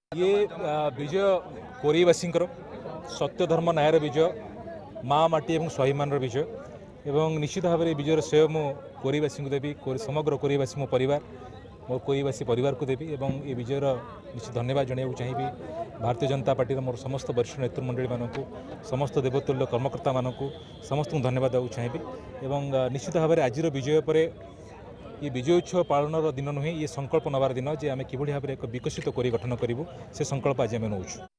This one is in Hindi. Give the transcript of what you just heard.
ये विजय कोरीवासी सत्य धर्म न्यायर विजय माँ माटी और स्वाभिमान विजय एवं निश्चित भाव में विजयर श्रेय मु कोरीवासी को देवी समग्र कोरीवासी मो परिवार मोर कोरीवासी परिवार को देवी एवं ये विजयर निश्चित धन्यवाद जनाइबा चाहिए भारतीय जनता पार्टी मोर समस्त वरिष्ठ नेतृमंडली मानक समस्त देवतुल्य कर्मकर्ता मानक समस्त धन्यवाद देवाक चाहिए एवं निश्चित भाव में आज विजय पर ये विजय उत्सव पालन दिन नुहे ये संकल्प नवार दिन जे आम कि भाव में एक विकसित कोरी गठन करूँ से संकल्प आज आम नौ।